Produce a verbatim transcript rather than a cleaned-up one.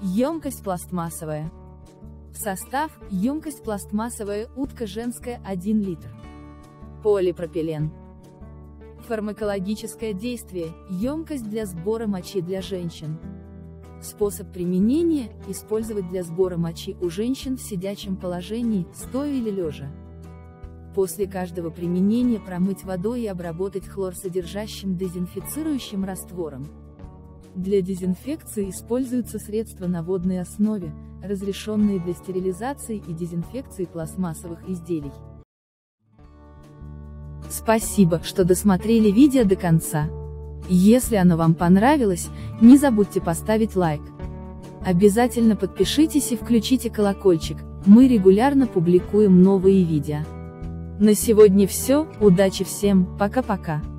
Емкость пластмассовая. Состав: емкость пластмассовая, утка женская один литр. Полипропилен. Фармакологическое действие: емкость для сбора мочи для женщин. Способ применения: использовать для сбора мочи у женщин в сидячем положении, стоя или лежа. После каждого применения промыть водой и обработать хлорсодержащим дезинфицирующим раствором. Для дезинфекции используются средства на водной основе, разрешенные для стерилизации и дезинфекции пластмассовых изделий. Спасибо, что досмотрели видео до конца. Если оно вам понравилось, не забудьте поставить лайк. Обязательно подпишитесь и включите колокольчик, мы регулярно публикуем новые видео. На сегодня все, удачи всем, пока-пока.